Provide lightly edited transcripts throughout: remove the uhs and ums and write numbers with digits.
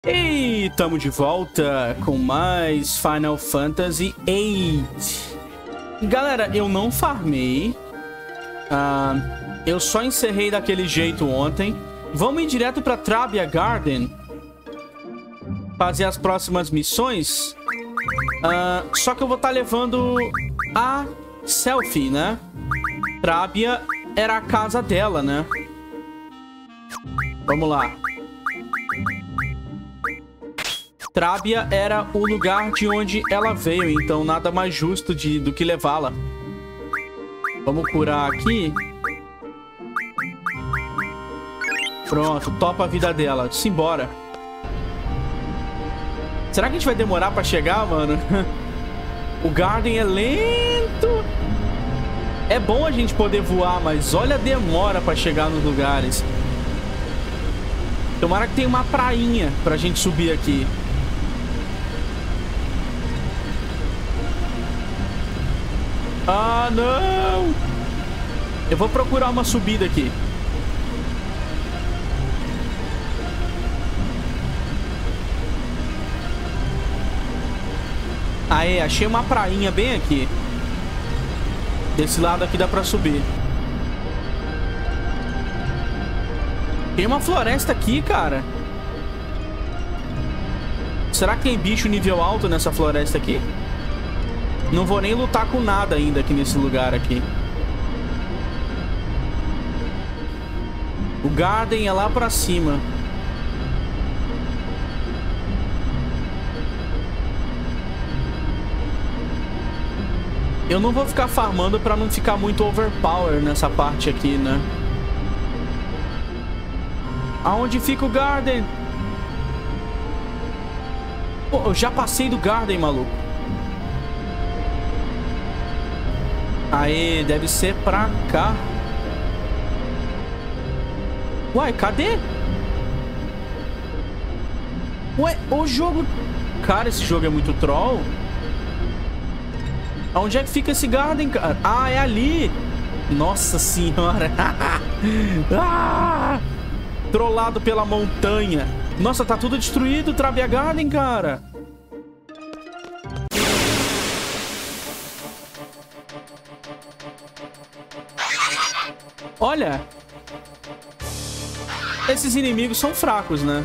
E tamo de volta com mais Final Fantasy VIII. Galera, eu não farmei. Eu só encerrei daquele jeito ontem. Vamos ir direto pra Trabia Garden. Fazer as próximas missões. Só que eu vou estar levando a Selphie, né? Trabia era a casa dela, né? Vamos lá. Trabia era o lugar de onde ela veio, então nada mais justo do que levá-la. Vamos curar aqui. Pronto, topa a vida dela. Simbora. Será que a gente vai demorar pra chegar, mano? O Garden é lento. É bom a gente poder voar, mas olha a demora pra chegar nos lugares. Tomara que tenha uma prainha pra gente subir aqui. Ah, não! Eu vou procurar uma subida aqui. Aê, achei uma prainha bem aqui. Desse lado aqui dá pra subir. Tem uma floresta aqui, cara. Será que tem bicho nível alto nessa floresta aqui? Não vou nem lutar com nada ainda aqui nesse lugar aqui. O Garden é lá pra cima. Eu não vou ficar farmando pra não ficar muito overpower nessa parte aqui, né? Aonde fica o Garden? Pô, eu já passei do Garden, maluco. Aê, deve ser pra cá. Uai, cadê? Ué, o jogo... Cara, esse jogo é muito troll. Onde é que fica esse Garden, cara? Ah, é ali. Nossa senhora. Trollado pela montanha. Nossa, tá tudo destruído o Trabia Garden, cara. Olha. Esses inimigos são fracos, né?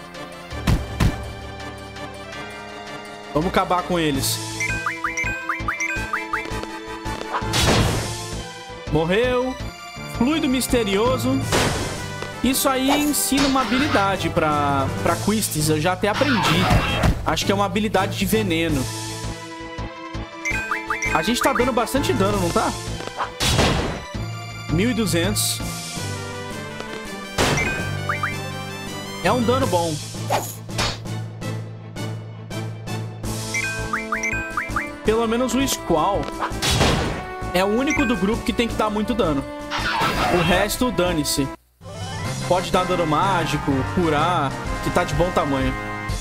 Vamos acabar com eles. Morreu. Fluido misterioso. Isso aí ensina uma habilidade pra Quistis. Eu já até aprendi. Acho que é uma habilidade de veneno. A gente tá dando bastante dano, não tá? 1200. É um dano bom. Pelo menos o Squall é o único do grupo que tem que dar muito dano. O resto, dane-se. Pode dar dano mágico, curar, que tá de bom tamanho.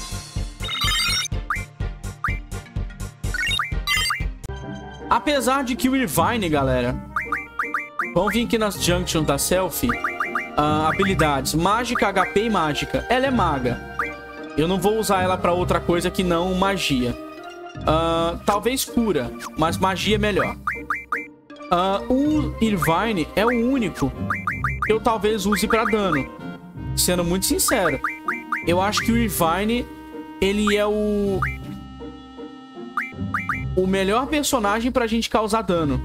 Apesar de que o Irvine, galera... Vamos vir aqui nas Junctions da Selphie. Habilidades. Mágica, HP e mágica. Ela é maga. Eu não vou usar ela pra outra coisa que não magia. Talvez cura, mas magia é melhor. O Irvine é o único que eu talvez use pra dano. Sendo muito sincero. Eu acho que o Irvine, ele é o melhor personagem pra gente causar dano.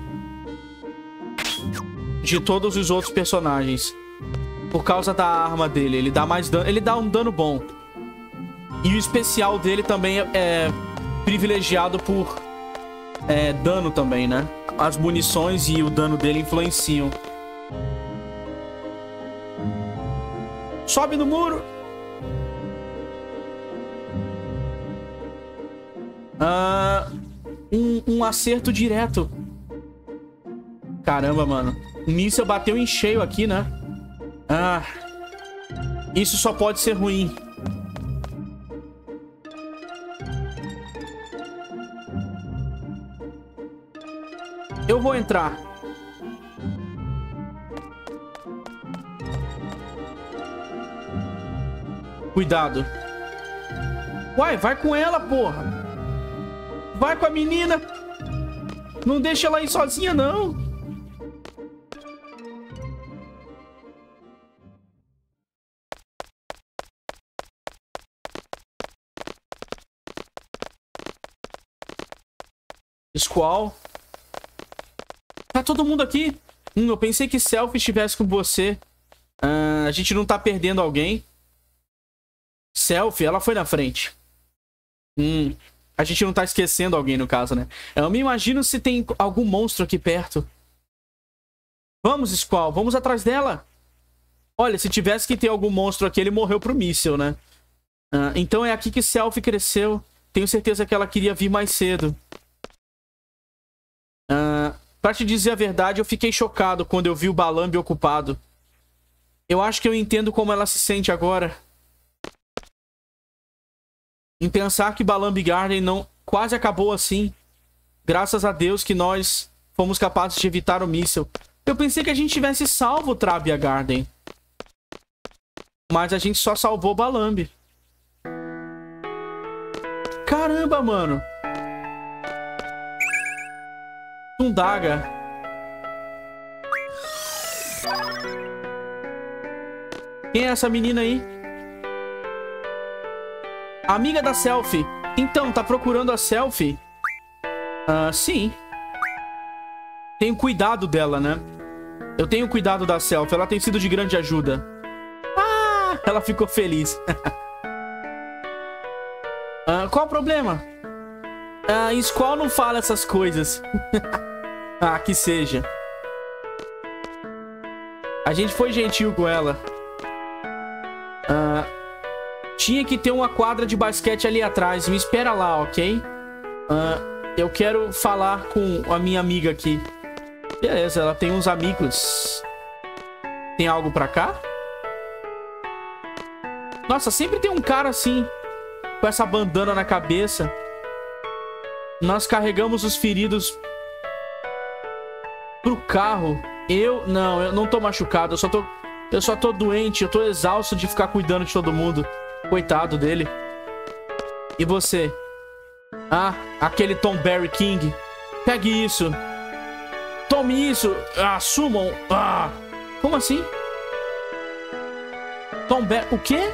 De todos os outros personagens. Por causa da arma dele. Ele dá mais dano. Ele dá um dano bom. E o especial dele também é privilegiado por dano também, né? As munições e o dano dele influenciam. Sobe no muro. Um acerto direto. Caramba, mano. O míssil bateu em cheio aqui, né? Isso só pode ser ruim. Eu vou entrar. Cuidado. Uai, vai com ela, porra. Vai com a menina. Não deixa ela ir sozinha, não. Squall. Tá todo mundo aqui. Eu pensei que Selfie estivesse com você. A gente não tá perdendo alguém. Selfie, ela foi na frente. A gente não tá esquecendo alguém, no caso, né? Eu me imagino se tem algum monstro aqui perto. Vamos, Squall, vamos atrás dela. Olha, se tivesse que ter algum monstro aqui, ele morreu pro míssil, né? Então é aqui que Selfie cresceu. Tenho certeza que ela queria vir mais cedo. Pra te dizer a verdade, eu fiquei chocado quando eu vi o Balambi ocupado. Eu acho que eu entendo como ela se sente agora. Em pensar que Balambi Garden não quase acabou assim. Graças a Deus que nós fomos capazes de evitar o míssil. Eu pensei que a gente tivesse salvo Trabia Garden. Mas a gente só salvou Balambi. Caramba, mano. Tundaga. Quem é essa menina aí? Amiga da Selfie. Então, tá procurando a Selfie? Sim. Tenho cuidado dela, né? Eu tenho cuidado da Selfie. Ela tem sido de grande ajuda. Ela ficou feliz. Qual o problema? Squall não fala essas coisas. Que seja. A gente foi gentil com ela. Tinha que ter uma quadra de basquete ali atrás. Me espera lá, ok? Eu quero falar com a minha amiga aqui. Beleza, ela tem uns amigos. Tem algo pra cá? Nossa, sempre tem um cara assim, com essa bandana na cabeça. Nós carregamos os feridos pro carro. Eu não tô machucado. Eu só tô doente. Eu tô exausto de ficar cuidando de todo mundo. Coitado dele. E você? Aquele Tom Berry King. Pegue isso. Tome isso. Summon. Como assim? Tom Berry... O quê?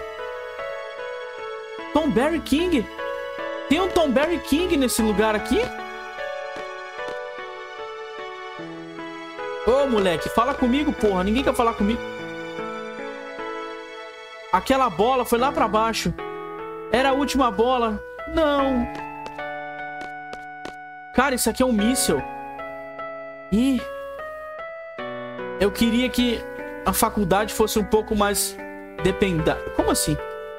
Tom Berry King? Tem um Tom Berry King nesse lugar aqui? Ô, moleque, fala comigo, porra. Ninguém quer falar comigo. Aquela bola foi lá pra baixo. Era a última bola. Não. Cara, isso aqui é um míssil. Ih. Eu queria que a faculdade fosse um pouco mais dependente. Como assim?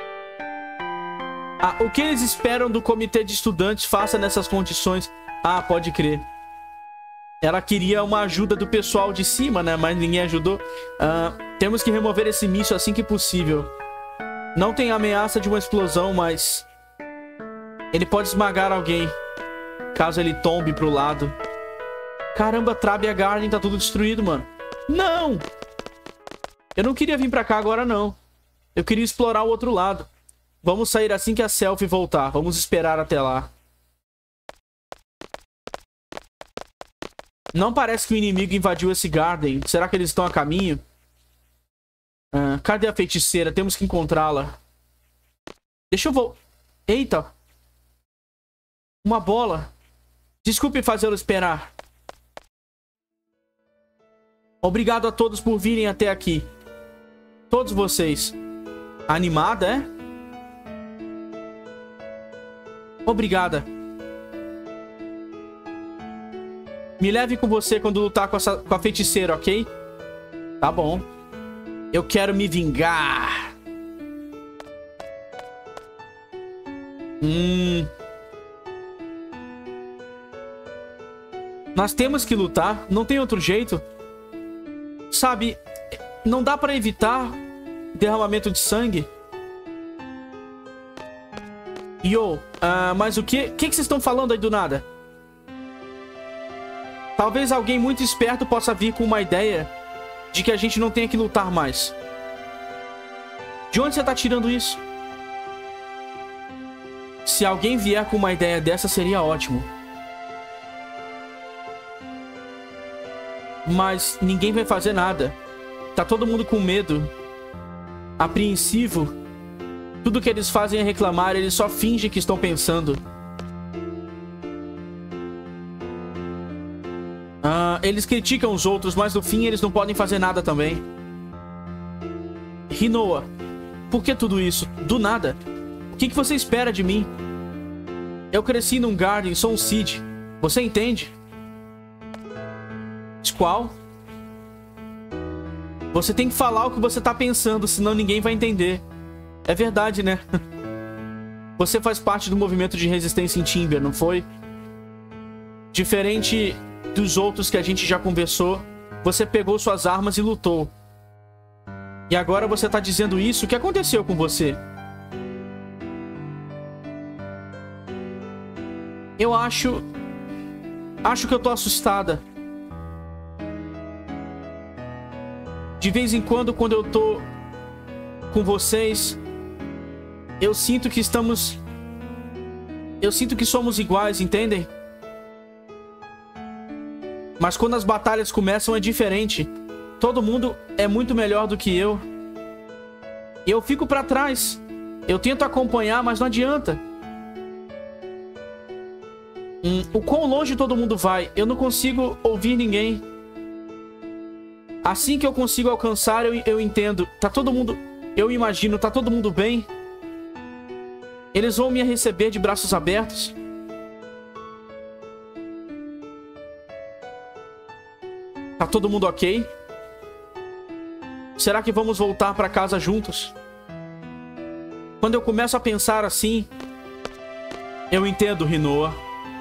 O que eles esperam do comitê de estudantes faça nessas condições? Pode crer. Ela queria uma ajuda do pessoal de cima, né? Mas ninguém ajudou. Temos que remover esse míssil assim que possível. Não tem ameaça de uma explosão, mas... ele pode esmagar alguém. Caso ele tombe pro lado. Caramba, Trabia Garden tá tudo destruído, mano. Não! Eu não queria vir pra cá agora, não. Eu queria explorar o outro lado. Vamos sair assim que a Selfie voltar. Vamos esperar até lá. Não parece que o inimigo invadiu esse Garden. Será que eles estão a caminho? Cadê a feiticeira? Temos que encontrá-la. Deixa eu Eita. Uma bola. Desculpe fazê-lo esperar. Obrigado a todos por virem até aqui. Todos vocês. Animada, é? Obrigada. Me leve com você quando lutar com a feiticeira, ok? Tá bom. Eu quero me vingar. Nós temos que lutar. Não tem outro jeito. Sabe, não dá pra evitar derramamento de sangue. Mas o que vocês estão falando aí do nada? Talvez alguém muito esperto possa vir com uma ideia de que a gente não tenha que lutar mais. De onde você tá tirando isso? Se alguém vier com uma ideia dessa, seria ótimo. Mas ninguém vai fazer nada. Tá todo mundo com medo, apreensivo. Tudo que eles fazem é reclamar, eles só fingem que estão pensando. Eles criticam os outros, mas no fim eles não podem fazer nada também. Rinoa, por que tudo isso? Do nada. O que você espera de mim? Eu cresci num Garden, sou um Cid. Você entende? Squall? Você tem que falar o que você tá pensando, senão ninguém vai entender. É verdade, né? Você faz parte do movimento de resistência em Timber, não foi? Diferente dos outros que a gente já conversou, você pegou suas armas e lutou. E agora você tá dizendo isso? O que aconteceu com você? Eu acho que eu tô assustada. De vez em quando eu tô com vocês, eu sinto que somos iguais, entendem? Mas quando as batalhas começam é diferente. Todo mundo é muito melhor do que eu. E eu fico pra trás. Eu tento acompanhar, mas não adianta. O quão longe todo mundo vai? Eu não consigo ouvir ninguém. Assim que eu consigo alcançar, eu entendo. Tá todo mundo... Eu imagino, tá todo mundo bem? Eles vão me receber de braços abertos? Tá todo mundo ok? Será que vamos voltar pra casa juntos? Quando eu começo a pensar assim, eu entendo, Rinoa.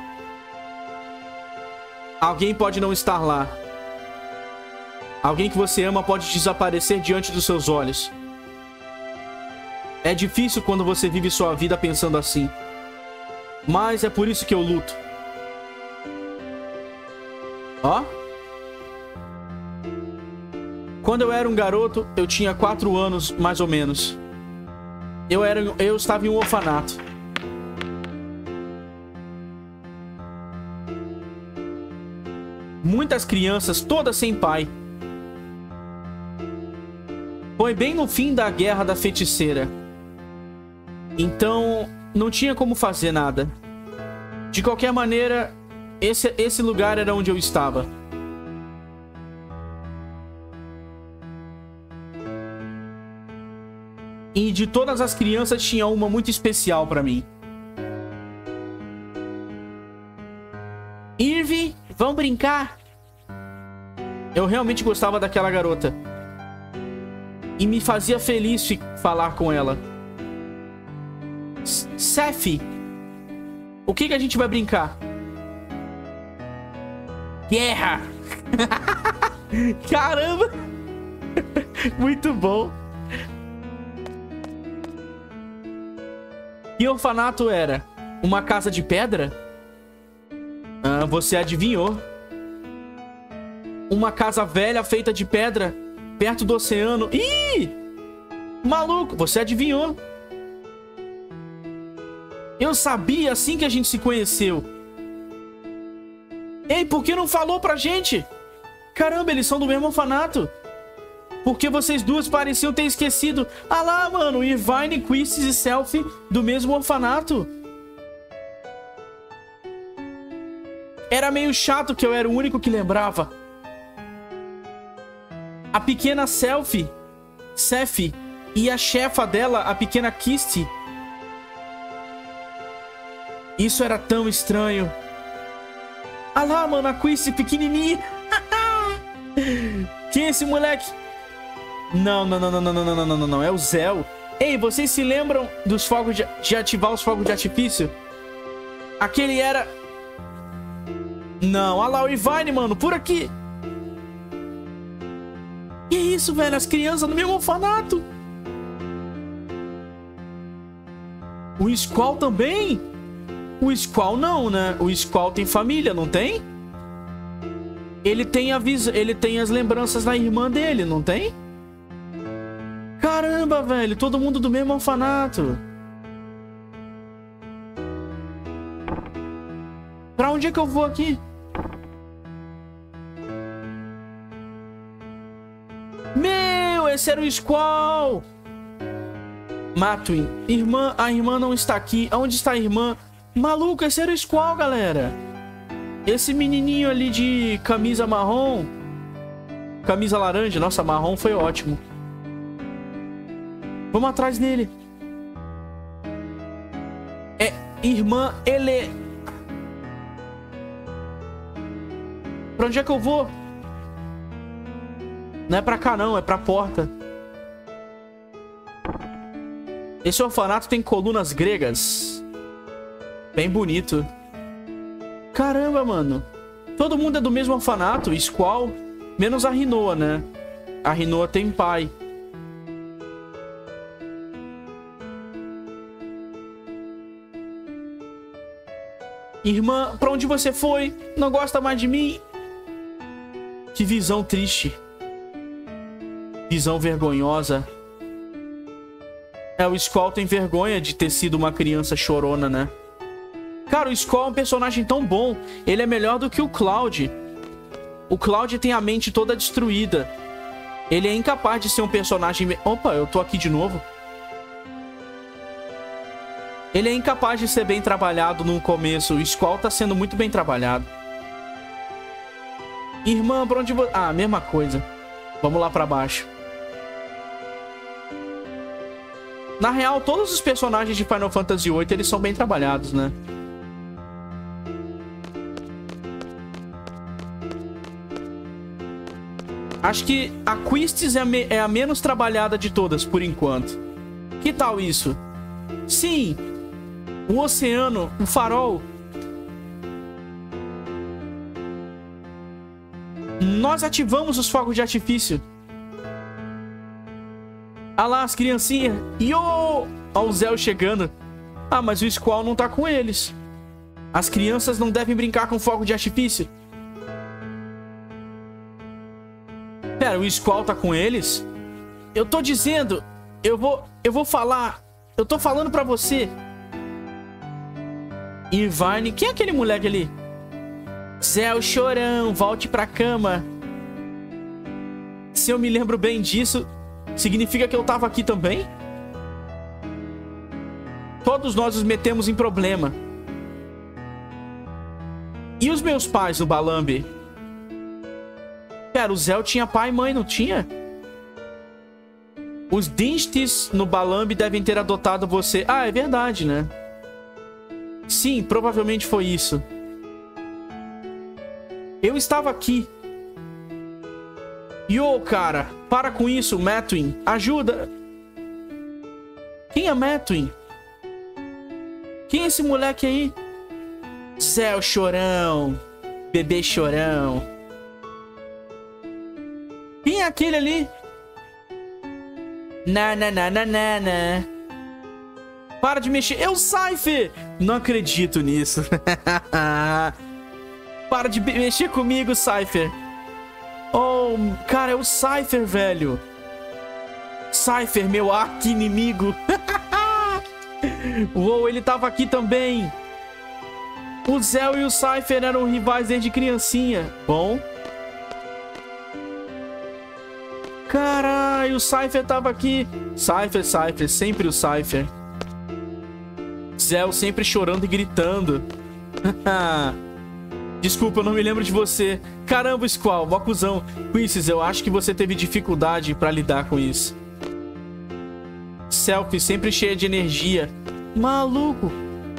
Alguém pode não estar lá. Alguém que você ama pode desaparecer diante dos seus olhos. É difícil quando você vive sua vida pensando assim. Mas é por isso que eu luto. Ó. Quando eu era um garoto, eu tinha 4 anos, mais ou menos. Eu estava em um orfanato. Muitas crianças, todas sem pai. Foi bem no fim da Guerra da Feiticeira. Então, não tinha como fazer nada. De qualquer maneira, esse lugar era onde eu estava. E de todas as crianças, tinha uma muito especial pra mim. Irving, vamos brincar? Eu realmente gostava daquela garota. E me fazia feliz falar com ela. Sephi, o que a gente vai brincar? Guerra! Caramba! Muito bom! Que orfanato era? Uma casa de pedra? Ah, você adivinhou. Uma casa velha feita de pedra perto do oceano. Ih! Maluco, você adivinhou. Eu sabia assim que a gente se conheceu. Ei, por que não falou pra gente? Caramba, eles são do mesmo orfanato. Porque vocês duas pareciam ter esquecido. Ah lá, mano, Irvine, Quistis e Selphie do mesmo orfanato. Era meio chato que eu era o único que lembrava. A pequena Sephi e a chefa dela, a pequena Kirsty. Isso era tão estranho. Ah lá, mano, a Quistis pequenininha. Quem é esse moleque? Não. É o Zell. Ei, vocês se lembram dos fogos de ativar os fogos de artifício? Aquele era... Não, olha lá o Irvine, mano, por aqui. Que isso, velho? As crianças no mesmo orfanato. O Squall também? O Squall não, né? O Squall tem família, não tem? Ele tem as lembranças da irmã dele, não tem? Caramba, velho. Todo mundo do mesmo orfanato. Pra onde é que eu vou aqui? Meu, esse era o Squall. Matwin. Irmã, a irmã não está aqui. Onde está a irmã? Maluco, esse era o Squall, galera. Esse menininho ali de camisa marrom. Camisa laranja. Nossa, marrom foi ótimo. Vamos atrás dele. É, irmã, ele... Pra onde é que eu vou? Não é pra cá não, é pra porta. Esse orfanato tem colunas gregas. Bem bonito. Caramba, mano. Todo mundo é do mesmo orfanato, Squall. Menos a Rinoa, né? A Rinoa tem pai. Irmã, pra onde você foi? Não gosta mais de mim? Que visão triste. Visão vergonhosa. É, o Squall tem vergonha de ter sido uma criança chorona, né? Cara, o Squall é um personagem tão bom. Ele é melhor do que o Cloud. O Cloud tem a mente toda destruída. Ele é incapaz de ser um personagem... Opa, eu tô aqui de novo. Ele é incapaz de ser bem trabalhado no começo. O Squall tá sendo muito bem trabalhado. Irmã, pra onde você... Ah, mesma coisa. Vamos lá pra baixo. Na real, todos os personagens de Final Fantasy VIII, eles são bem trabalhados, né? Acho que a Quistis é a menos trabalhada de todas, por enquanto. Que tal isso? Sim! O oceano, o farol. Nós ativamos os fogos de artifício. Ah lá, as criancinhas. Yo! Olha o Zell chegando. Ah, mas o Squall não tá com eles. As crianças não devem brincar com fogo de artifício. Pera, o Squall tá com eles? Eu tô dizendo. Eu vou falar. Eu tô falando pra você. Irvine. Quem é aquele moleque ali? Zell, chorão. Volte pra cama. Se eu me lembro bem disso... Significa que eu tava aqui também? Todos nós nos metemos em problema. E os meus pais no Balambi? Pera, o Zell tinha pai e mãe, não tinha? Os Dinstis no Balambi devem ter adotado você. Ah, é verdade, né? Sim, provavelmente foi isso. Eu estava aqui. Yo, cara, para com isso, Matwin. Ajuda. Quem é Matwin? Quem é esse moleque aí? Zell, chorão. Bebê chorão. Quem é aquele ali? Na. Para de mexer. É o Seifer. Não acredito nisso. Para de mexer comigo, Seifer. Oh, cara, é o Seifer, velho. Seifer, meu arqui-inimigo. Uou, ele tava aqui também. O Zell e o Seifer eram rivais desde criancinha. Bom. Caralho, o Seifer tava aqui. Seifer, sempre o Seifer. Zell sempre chorando e gritando. Desculpa, eu não me lembro de você. Caramba, Squall, mó cuzão. Quistis, eu acho que você teve dificuldade pra lidar com isso. Selfie, sempre cheia de energia. Maluco.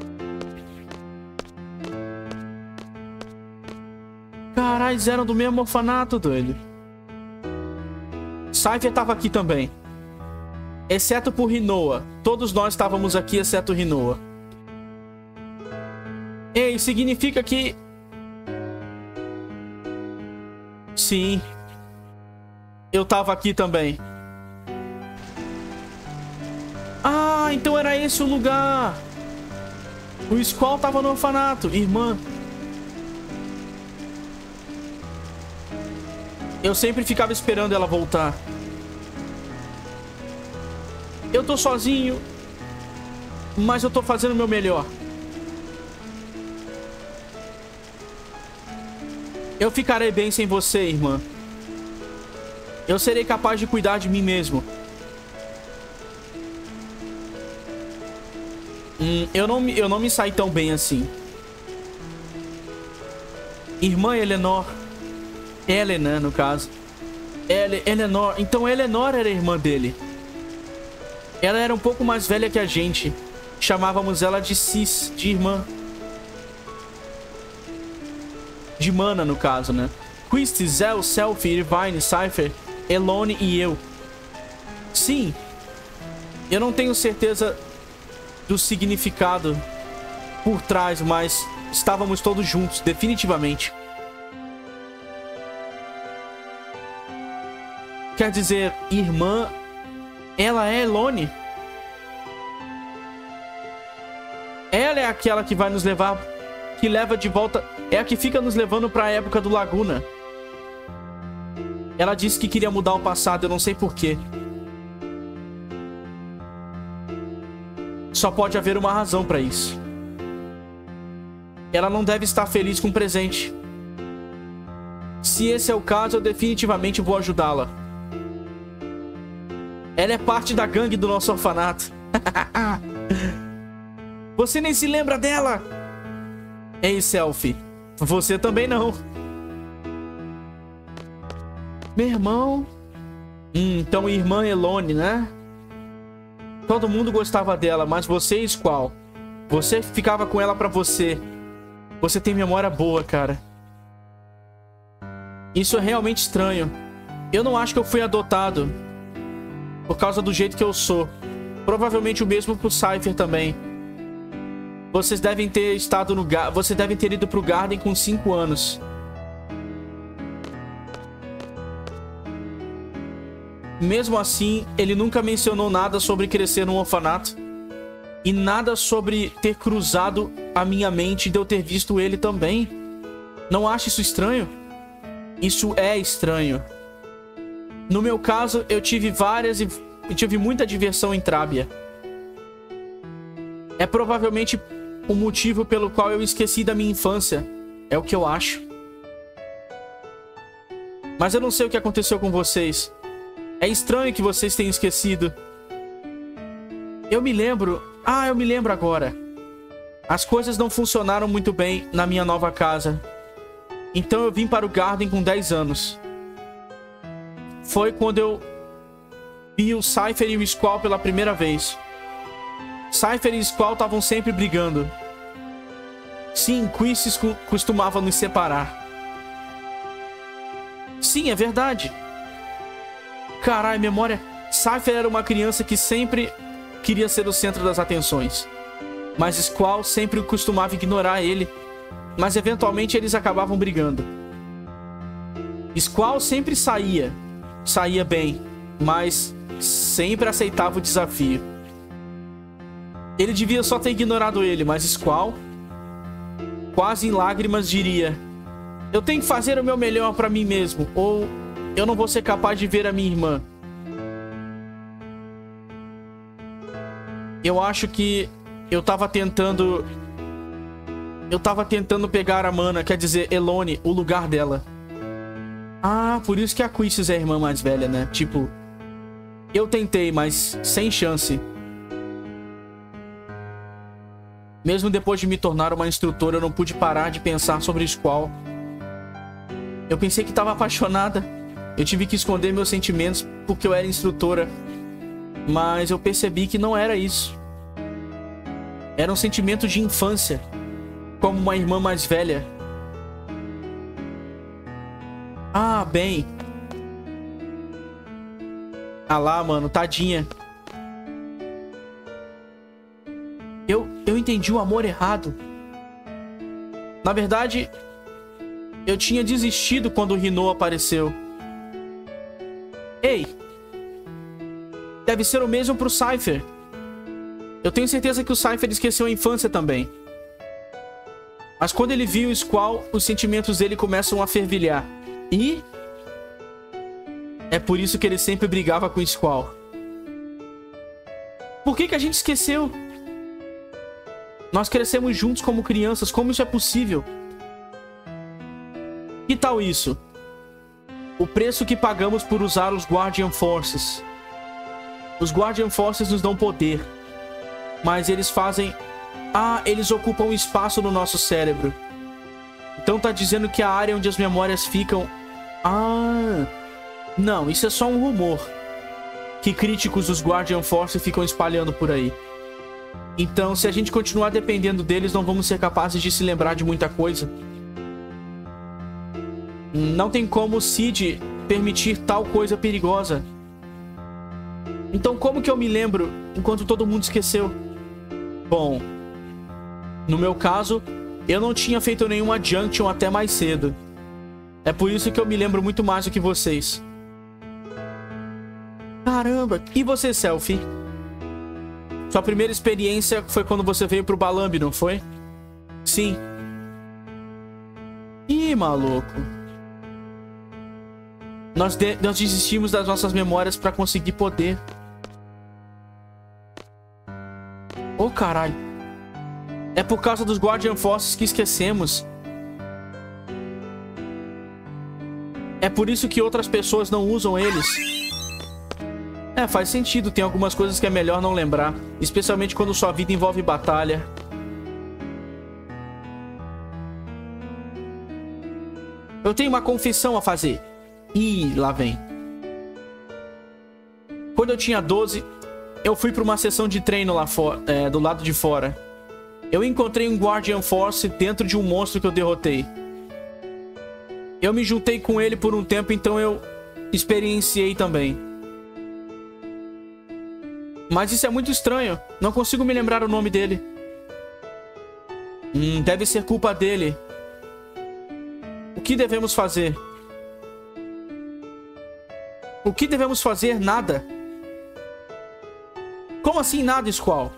Caralho, eles eram do mesmo orfanato, doido. Seifer tava aqui também. Exceto por Rinoa. Todos nós estávamos aqui, exceto Rinoa. Ei, significa que... Sim. Eu tava aqui também. Ah, então era esse o lugar. O Squall tava no orfanato. Irmã. Eu sempre ficava esperando ela voltar. Eu tô sozinho. Mas eu tô fazendo o meu melhor. Eu ficarei bem sem você, irmã. Eu serei capaz de cuidar de mim mesmo. Eu não me saí tão bem assim. Irmã Eleanor. Helena, no caso. Eleanor. Então Eleanor era irmã dele. Ela era um pouco mais velha que a gente. Chamávamos ela de sis, de irmã. De mana, no caso, né? Quist, Zell, Selfie, Irvine, Cypher, Elone e eu. Sim. Eu não tenho certeza do significado por trás, mas estávamos todos juntos, definitivamente. Quer dizer, irmã, ela é Elone. Ela é aquela que vai nos levar, que leva de volta, é a que fica nos levando para a época do Laguna. Ela disse que queria mudar o passado, eu não sei porquê. Só pode haver uma razão para isso. Ela não deve estar feliz com o presente. Se esse é o caso, eu definitivamente vou ajudá-la. Ela é parte da gangue do nosso orfanato. Você nem se lembra dela? Ei, Selfie. Você também não. Meu irmão. Então, irmã Elone, né? Todo mundo gostava dela, mas vocês qual? Você ficava com ela pra você. Você tem memória boa, cara. Isso é realmente estranho. Eu não acho que eu fui adotado por causa do jeito que eu sou. Provavelmente o mesmo pro Cypher também. Vocês devem ter estado no... Vocês devem ter ido pro Garden com 5 anos. Mesmo assim, ele nunca mencionou nada sobre crescer num orfanato. E nada sobre ter cruzado a minha mente de eu ter visto ele também. Não acha isso estranho? Isso é estranho. No meu caso, eu tive muita diversão em Trábia. É provavelmente o motivo pelo qual eu esqueci da minha infância. É o que eu acho. Mas eu não sei o que aconteceu com vocês. É estranho que vocês tenham esquecido. Eu me lembro... eu me lembro agora. As coisas não funcionaram muito bem na minha nova casa. Então eu vim para o Garden com 10 anos. Foi quando eu vi o Cypher e o Squall pela primeira vez. Cypher e Squall estavam sempre brigando. Sim, Quistis costumava nos separar. Sim, é verdade. Caralho, memória... Cypher era uma criança que sempre queria ser o centro das atenções. Mas Squall sempre costumava ignorar ele. Mas eventualmente eles acabavam brigando. Squall sempre saía bem, mas sempre aceitava o desafio. Ele devia só ter ignorado ele, mas Squall, quase em lágrimas, diria: eu tenho que fazer o meu melhor pra mim mesmo, ou eu não vou ser capaz de ver a minha irmã. Eu acho que eu tava tentando pegar a mana, quer dizer, Elone, o lugar dela. Ah, por isso que a Quistis é a irmã mais velha, né? Tipo, eu tentei, mas sem chance. Mesmo depois de me tornar uma instrutora, eu não pude parar de pensar sobre Squall. Eu pensei que estava apaixonada. Eu tive que esconder meus sentimentos porque eu era instrutora. Mas eu percebi que não era isso. Era um sentimento de infância, como uma irmã mais velha. Ah, bem. Ah lá, mano, tadinha. Eu entendi o amor errado. Na verdade, eu tinha desistido quando o Rino apareceu. Ei! Deve ser o mesmo pro Cypher. Eu tenho certeza que o Cypher esqueceu a infância também. Mas quando ele viu o Squall, os sentimentos dele começam a fervilhar. E... é por isso que ele sempre brigava com o Squall. Por que a gente esqueceu? Nós crescemos juntos como crianças. Como isso é possível? Que tal isso? O preço que pagamos por usar os Guardian Forces. Os Guardian Forces nos dão poder. Mas eles fazem... Ah, eles ocupam espaço no nosso cérebro. Então tá dizendo que a área onde as memórias ficam... Ah... Não, isso é só um rumor. Que críticos dos Guardian Forces ficam espalhando por aí. Então, se a gente continuar dependendo deles, não vamos ser capazes de se lembrar de muita coisa. Não tem como o Cid permitir tal coisa perigosa. Então, como que eu me lembro enquanto todo mundo esqueceu? Bom, no meu caso, eu não tinha feito nenhuma Junction até mais cedo. É por isso que eu me lembro muito mais do que vocês. Caramba, e você, Selfie? Sua primeira experiência foi quando você veio pro Balamb, não foi? Sim. Ih, maluco. Nós desistimos das nossas memórias pra conseguir poder. Oh, caralho. É por causa dos Guardian Forces que esquecemos. É por isso que outras pessoas não usam eles. É, faz sentido. Tem algumas coisas que é melhor não lembrar. Especialmente quando sua vida envolve batalha. Eu tenho uma confissão a fazer. Ih, lá vem. Quando eu tinha 12, eu fui para uma sessão de treino lá fora, do lado de fora. Eu encontrei um Guardian Force dentro de um monstro que eu derrotei. Eu me juntei com ele por um tempo, então eu experienciei também. Mas isso é muito estranho. Não consigo me lembrar o nome dele. Deve ser culpa dele. O que devemos fazer? O que devemos fazer? Nada. Como assim nada, Squall?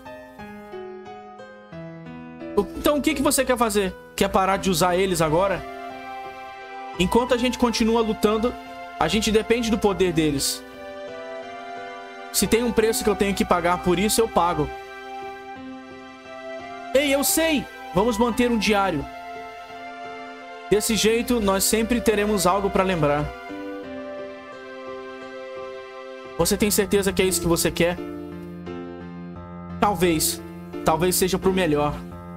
Então o que você quer fazer? Quer parar de usar eles agora? Enquanto a gente continua lutando, a gente depende do poder deles. Se tem um preço que eu tenho que pagar por isso, eu pago. Ei, eu sei! Vamos manter um diário. Desse jeito, nós sempre teremos algo para lembrar. Você tem certeza que é isso que você quer? Talvez. Talvez seja pro melhor.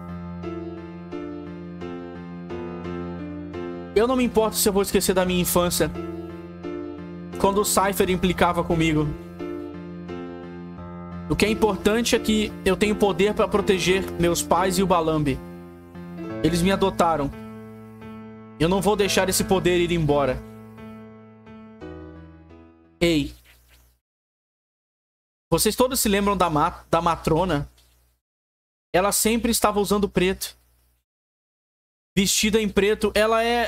Eu não me importo se eu vou esquecer da minha infância. Quando o Cypher implicava comigo. O que é importante é que eu tenho poder para proteger meus pais e o Balamb. Eles me adotaram. Eu não vou deixar esse poder ir embora. Ei. Vocês todos se lembram da matrona? Ela sempre estava usando preto. Vestida em preto. Ela é...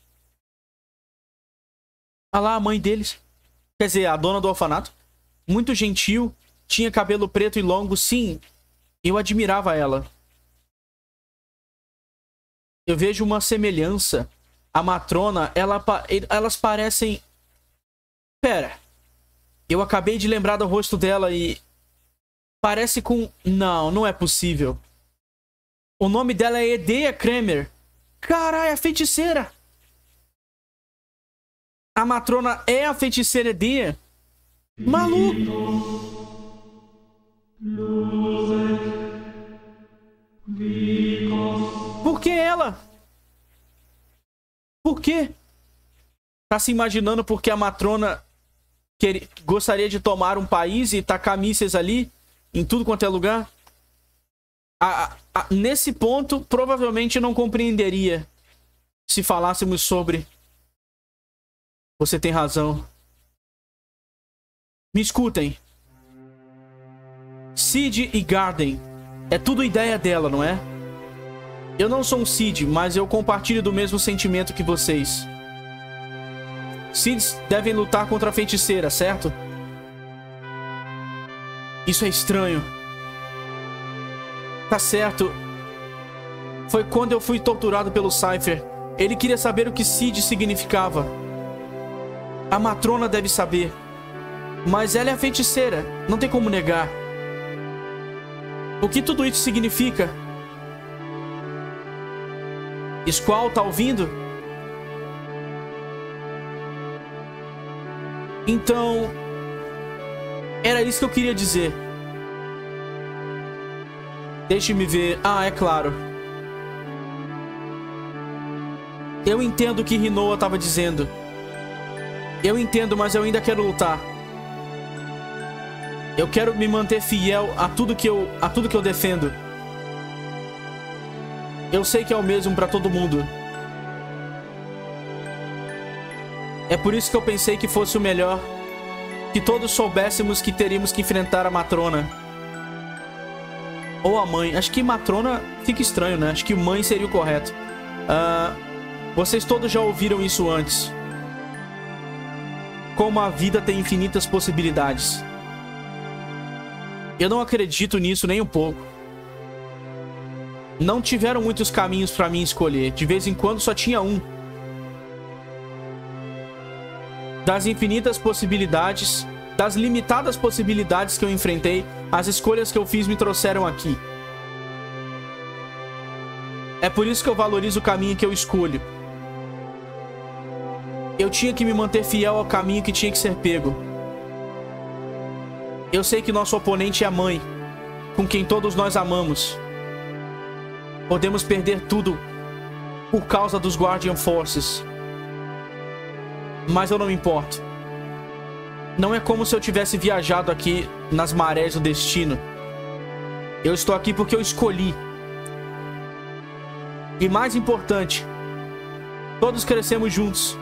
Olha lá, a mãe deles. Quer dizer, a dona do orfanato. Muito gentil. Tinha cabelo preto e longo. Sim, eu admirava ela. Eu vejo uma semelhança. A matrona, elas parecem... Pera. Eu acabei de lembrar do rosto dela e... Parece com... Não, não é possível. O nome dela é Edea Kramer. Caralho, é a feiticeira. A matrona é a feiticeira Edea. Maluco. Por que ela? Por quê? Tá se imaginando porque a matrona gostaria de tomar um país e tacar mísseis ali? Em tudo quanto é lugar? Nesse ponto, provavelmente não compreenderia se falássemos sobre... Você tem razão. Me escutem. Cid e Garden. É tudo ideia dela, não é? Eu não sou um Cid, mas eu compartilho do mesmo sentimento que vocês. Cids devem lutar contra a feiticeira, certo? Isso é estranho. Tá certo. Foi quando eu fui torturado pelo Cypher. Ele queria saber o que Cid significava. A matrona deve saber. Mas ela é a feiticeira. Não tem como negar. O que tudo isso significa? Squall, tá ouvindo? Então, era isso que eu queria dizer. Deixe-me ver. Ah, é claro. Eu entendo o que Rinoa estava dizendo. Eu entendo, mas eu ainda quero lutar. Eu quero me manter fiel a tudo que eu defendo. Eu sei que é o mesmo para todo mundo. É por isso que eu pensei que fosse o melhor que todos soubéssemos que teríamos que enfrentar a Matrona. Ou a mãe. Acho que Matrona fica estranho, né? Acho que mãe seria o correto. Vocês todos já ouviram isso antes. Como a vida tem infinitas possibilidades. Eu não acredito nisso nem um pouco. Não tiveram muitos caminhos pra mim escolher. De vez em quando só tinha um. Das infinitas possibilidades, das limitadas possibilidades que eu enfrentei, as escolhas que eu fiz me trouxeram aqui. É por isso que eu valorizo o caminho que eu escolho. Eu tinha que me manter fiel ao caminho que tinha que ser pego. Eu sei que nosso oponente é a mãe, com quem todos nós amamos. Podemos perder tudo por causa dos Guardian Forces. Mas eu não me importo. Não é como se eu tivesse viajado aqui nas marés do destino. Eu estou aqui porque eu escolhi. E mais importante, todos crescemos juntos.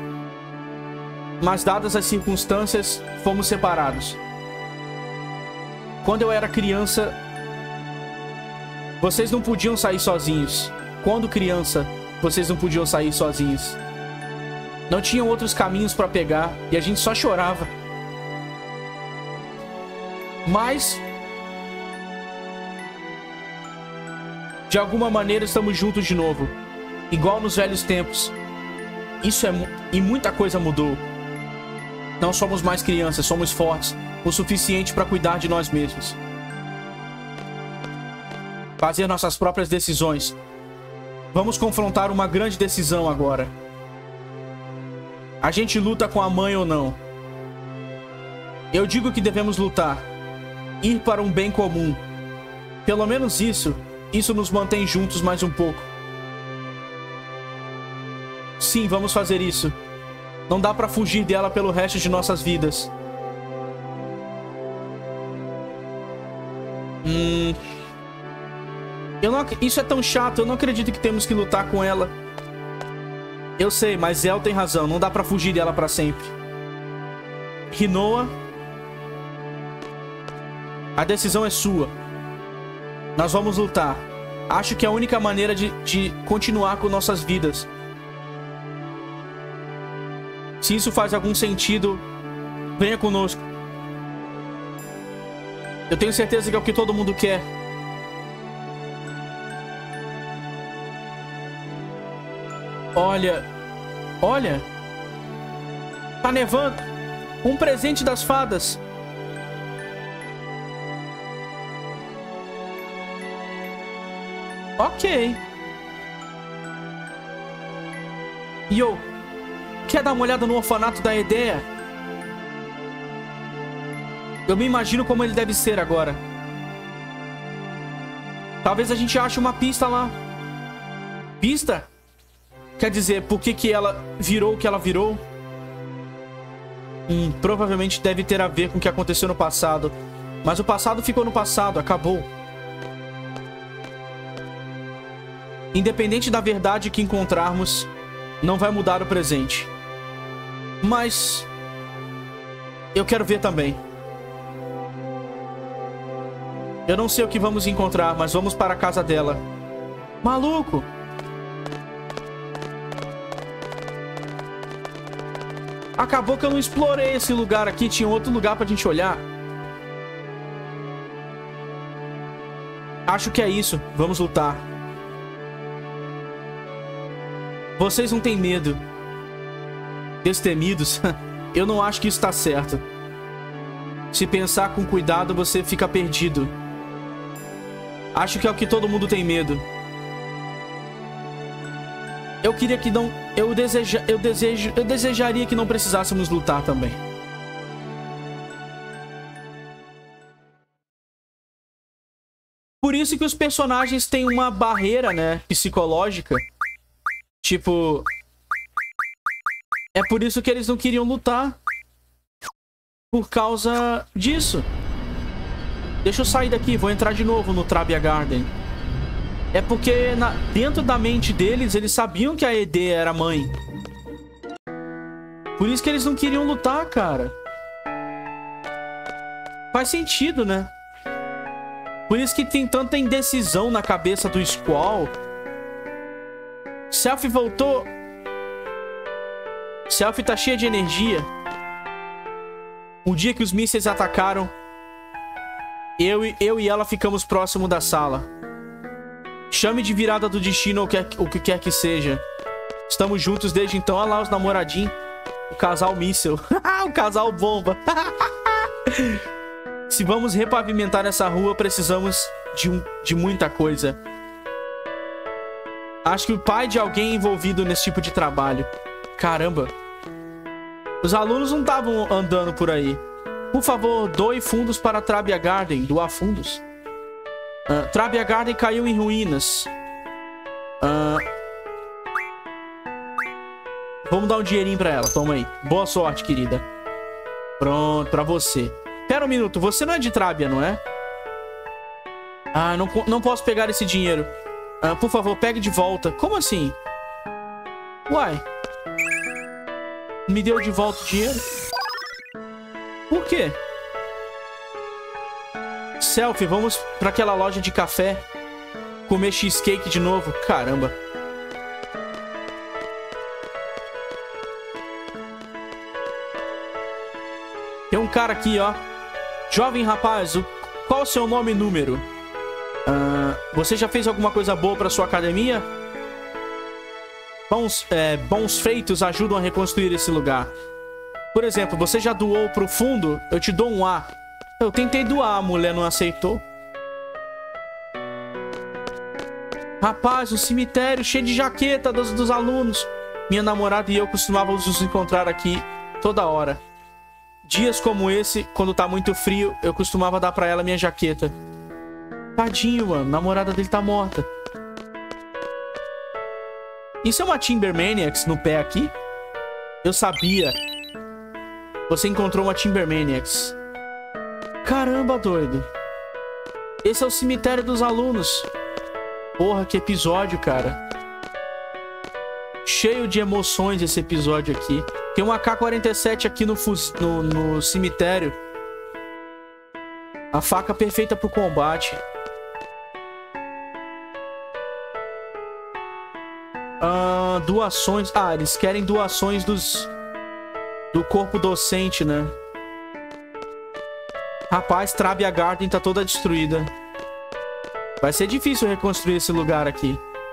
Mas dadas as circunstâncias, fomos separados. Quando eu era criança, vocês não podiam sair sozinhos. Quando criança, vocês não podiam sair sozinhos. Não tinham outros caminhos para pegar e a gente só chorava. Mas, de alguma maneira, estamos juntos de novo. Igual nos velhos tempos. E muita coisa mudou. Não somos mais crianças, somos fortes o suficiente para cuidar de nós mesmos. Fazer nossas próprias decisões. Vamos confrontar uma grande decisão agora. A gente luta com a mãe ou não? Eu digo que devemos lutar. Ir para um bem comum. Pelo menos isso nos mantém juntos mais um pouco. Sim, vamos fazer isso. Não dá pra fugir dela pelo resto de nossas vidas. Isso é tão chato. Eu não acredito que temos que lutar com ela. Eu sei, mas El tem razão. Não dá pra fugir dela pra sempre. Rinoa, a decisão é sua. Nós vamos lutar. Acho que é a única maneira de continuar com nossas vidas. Se isso faz algum sentido, venha conosco. Eu tenho certeza que é o que todo mundo quer. Olha. Olha. Tá nevando. Um presente das fadas. Ok. Yo. Quer dar uma olhada no orfanato da Edea? Eu me imagino como ele deve ser agora. Talvez a gente ache uma pista lá. Pista? Quer dizer, por que ela virou o que ela virou? Provavelmente deve ter a ver com o que aconteceu no passado. Mas o passado ficou no passado, acabou. Independente da verdade que encontrarmos, não vai mudar o presente. Mas eu quero ver também. Eu não sei o que vamos encontrar, mas vamos para a casa dela. Maluco! Acabou que eu não explorei esse lugar aqui. Tinha outro lugar pra gente olhar. Acho que é isso. Vamos lutar. Vocês não têm medo. Destemidos? Eu não acho que isso tá certo. Se pensar com cuidado, você fica perdido. Acho que é o que todo mundo tem medo. Eu queria que não... Eu desejaria que não precisássemos lutar também. Por isso que os personagens têm uma barreira, né, psicológica. Tipo... É por isso que eles não queriam lutar. Por causa disso. Deixa eu sair daqui, vou entrar de novo no Trabia Garden. É porque dentro da mente deles, eles sabiam que a ED era a mãe. Por isso que eles não queriam lutar, cara. Faz sentido, né? Por isso que tem tanta indecisão na cabeça do Squall. Selphie voltou. Selphie tá cheia de energia. O dia que os mísseis atacaram, eu e ela ficamos próximo da sala. Chame de virada do destino ou o que quer que seja. Estamos juntos desde então. Olha lá os namoradinhos. O casal míssel. O casal bomba. Se vamos repavimentar essa rua, precisamos de muita coisa. Acho que o pai de alguém envolvido nesse tipo de trabalho. Caramba. Os alunos não estavam andando por aí. Por favor, doe fundos para Trabia Garden. Doar fundos. Trabia Garden caiu em ruínas. Vamos dar um dinheirinho pra ela. Toma aí. Boa sorte, querida. Pronto, pra você. Pera um minuto. Você não é de Trabia, não é? Ah, não posso pegar esse dinheiro. Por favor, pegue de volta. Como assim? Uai. Me deu de volta o dinheiro? Por quê? Selphie, vamos pra aquela loja de café. Comer cheesecake de novo. Caramba. Tem um cara aqui, ó. Jovem rapaz, qual o seu nome e número? Você já fez alguma coisa boa pra sua academia? Bons feitos ajudam a reconstruir esse lugar. Por exemplo, você já doou pro fundo? Eu te dou um A. Eu tentei doar, a mulher não aceitou. Rapaz, um cemitério cheio de jaqueta dos alunos. Minha namorada e eu costumávamos nos encontrar aqui toda hora. Dias como esse, quando tá muito frio, eu costumava dar pra ela minha jaqueta. Tadinho, mano. A namorada dele tá morta. Isso é uma Timbermaniacs no pé aqui? Eu sabia. Você encontrou uma Timbermaniacs. Caramba, doido. Esse é o cemitério dos alunos. Porra, que episódio, cara. Cheio de emoções esse episódio aqui. Tem um AK-47 aqui no cemitério. A faca perfeita pro combate. Doações. Ah, eles querem doações do corpo docente, né? Rapaz, Trabia Garden tá toda destruída. Vai ser difícil reconstruir esse lugar aqui.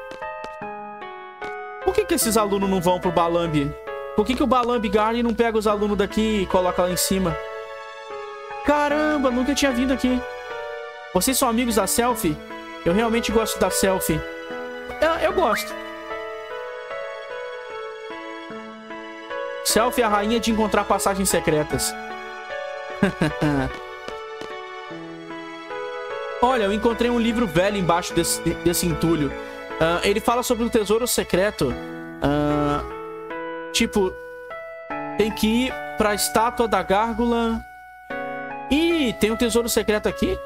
Por que esses alunos não vão pro Balambi? Por que o Balambi Garden não pega os alunos daqui e coloca lá em cima? Caramba, nunca tinha vindo aqui. Vocês são amigos da Selphie? Eu realmente gosto da Selphie. Eu gosto. Selphie é a rainha de encontrar passagens secretas. Olha, eu encontrei um livro velho embaixo desse entulho. Ele fala sobre um tesouro secreto. Tipo, tem que ir pra estátua da gárgula. Ih, tem um tesouro secreto aqui?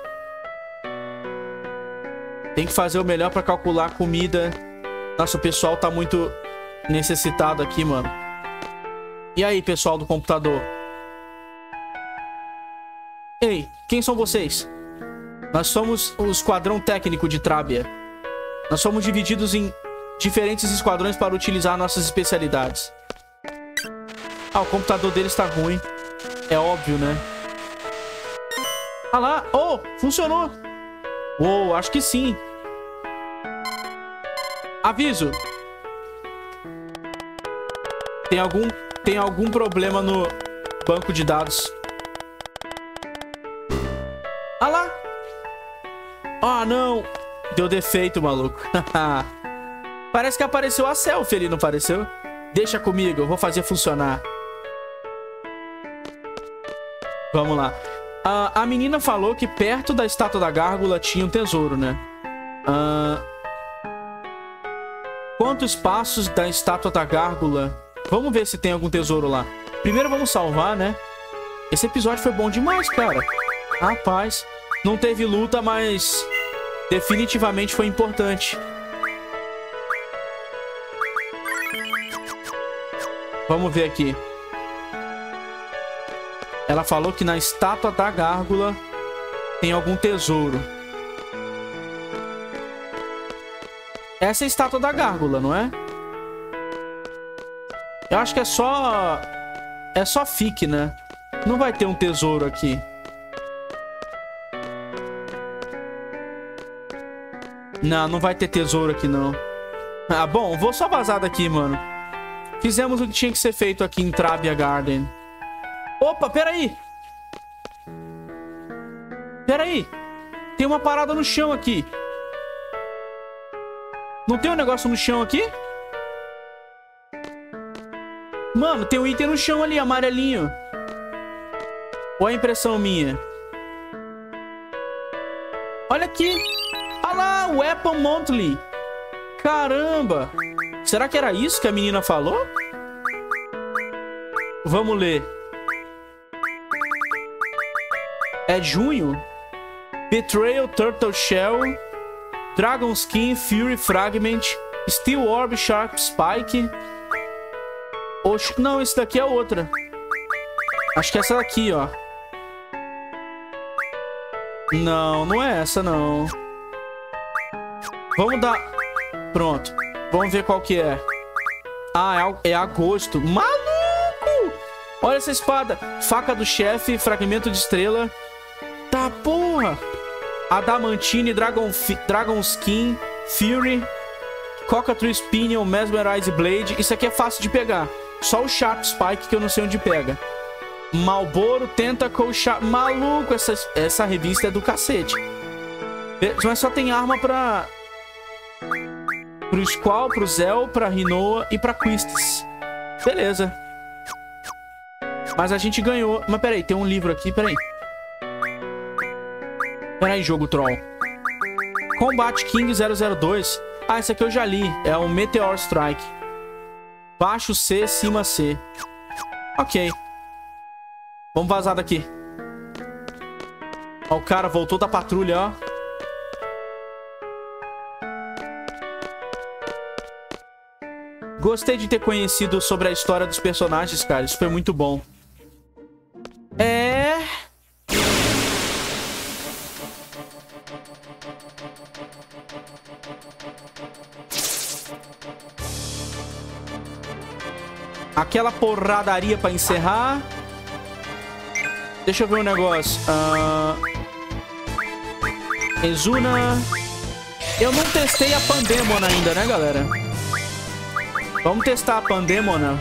Tem que fazer o melhor pra calcular a comida. Nossa, o pessoal tá muito necessitado aqui, mano. E aí, pessoal do computador? Ei, quem são vocês? Nós somos o esquadrão técnico de Trabia. Nós somos divididos em diferentes esquadrões para utilizar nossas especialidades. Ah, o computador deles tá ruim. É óbvio, né? Ah lá! Oh, funcionou! Uou, acho que sim. Aviso. Tem algum problema no banco de dados. Ah lá! Ah, não! Deu defeito, maluco. Parece que apareceu a Selphie ali, não apareceu? Deixa comigo, eu vou fazer funcionar. Vamos lá. A menina falou que perto da estátua da gárgula tinha um tesouro, né? Quantos passos da estátua da gárgula? Vamos ver se tem algum tesouro lá. Primeiro vamos salvar, né? Esse episódio foi bom demais, cara. Rapaz, não teve luta, mas definitivamente foi importante. Vamos ver aqui. Ela falou que na estátua da gárgula tem algum tesouro. Essa é a estátua da gárgula, não é? Eu acho que é só... É só fique, né? Não vai ter um tesouro aqui. Não vai ter tesouro aqui, não. Ah, bom, vou só vazar daqui, mano. Fizemos o que tinha que ser feito aqui em Trabia Garden. Opa, peraí. Peraí. Tem uma parada no chão aqui. Não tem um negócio no chão aqui? Mano, tem um item no chão ali, amarelinho. Ou é impressão minha? Olha aqui. Olha lá, Weapon Monthly. Caramba. Será que era isso que a menina falou? Vamos ler. É junho. Betrayal, Turtle Shell, Dragon Skin, Fury Fragment, Steel Orb, Sharp Spike. Oxe, não, esse daqui é outra. Acho que é essa daqui, ó. Não, não é essa, não. Vamos dar... Pronto. Vamos ver qual que é. Ah, é agosto. Maluco! Olha essa espada. Faca do chefe, fragmento de estrela. Tá, porra! Adamantine, Dragon Skin, Fury, Cockatrice Pinion, Mesmerize Blade. Isso aqui é fácil de pegar. Só o Sharp Spike que eu não sei onde pega. Malboro, Tentacle, Sharp... Maluco, essa revista é do cacete. Mas só tem arma pra... Pro Squall, pro Zell, pra Rinoa e pra Quistis. Beleza. Mas a gente ganhou. Mas peraí, tem um livro aqui, peraí. Peraí, jogo troll. Combat King 002. Ah, esse aqui eu já li. É o Meteor Strike. Baixo C, cima C. Ok. Vamos vazar daqui. Ó, o cara voltou da patrulha, ó. Gostei de ter conhecido sobre a história dos personagens, cara. Isso foi muito bom. É... Aquela porradaria pra encerrar. Deixa eu ver um negócio. Ezuna. Eu não testei a Pandemona ainda, né, galera? Vamos testar a Pandemona.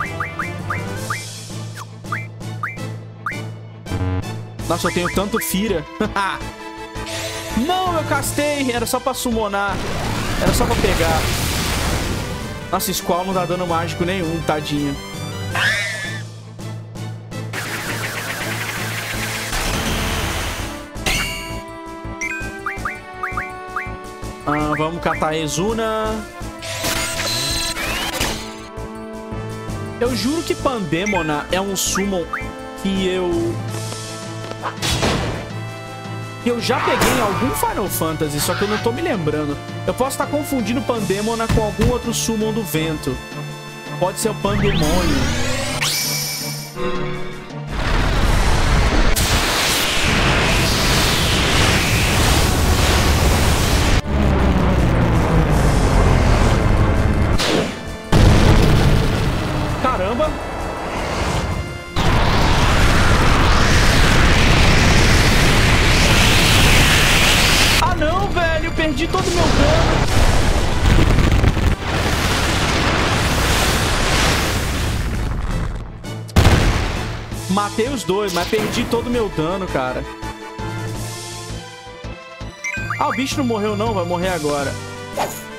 Nossa, eu tenho tanto Fira. Não, eu castei. Era só pra summonar. Era só pra pegar. Nossa, Squall não dá dano mágico nenhum, tadinho. Vamos catar a Ezuna. Eu juro que Pandemona é um summon que eu já peguei em algum Final Fantasy, só que eu não tô me lembrando. Eu posso estar confundindo Pandemona com algum outro summon do vento. Pode ser o Pandemônio. Caramba! Ah não, velho! Perdi todo o meu dano! Matei os dois, mas perdi todo o meu dano, cara. Ah, o bicho não morreu não, vai morrer agora.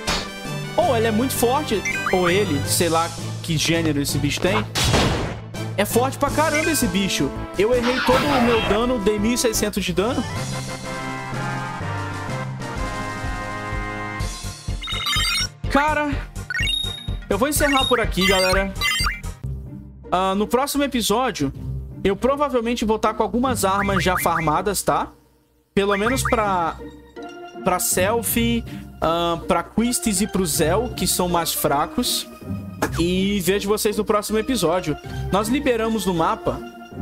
Ou ele é muito forte, ou ele, sei lá que gênero esse bicho tem. É forte pra caramba esse bicho. Eu errei todo o meu dano, dei 1.600 de dano. Cara, eu vou encerrar por aqui, galera. No próximo episódio, eu provavelmente vou estar com algumas armas já farmadas, tá? Pelo menos pra Selfie, pra Quistis e pro Zell, que são mais fracos. E vejo vocês no próximo episódio. Nós liberamos no mapa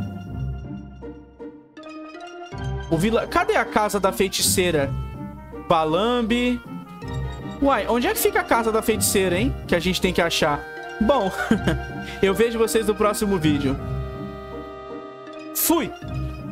Cadê a casa da feiticeira? Balambi. Uai, onde é que fica a casa da feiticeira, hein? Que a gente tem que achar. Bom, eu vejo vocês no próximo vídeo. Fui!